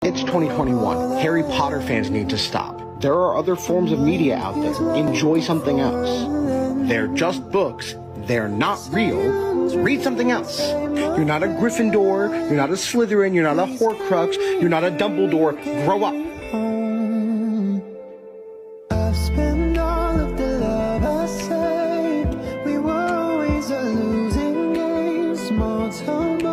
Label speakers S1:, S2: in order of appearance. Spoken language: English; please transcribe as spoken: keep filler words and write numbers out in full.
S1: It's twenty twenty-one. Harry Potter fans need to stop. There are other forms of media out there. Enjoy something else. They're just books. They're not real. Read something else. You're not a Gryffindor. You're not a Slytherin. You're not a Horcrux. You're not a Dumbledore. Grow up.
S2: I've spent all of the love I saved. We were always a losing game. Small town.